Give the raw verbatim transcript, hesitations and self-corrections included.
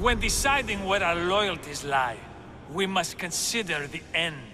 When deciding where our loyalties lie, we must consider the end.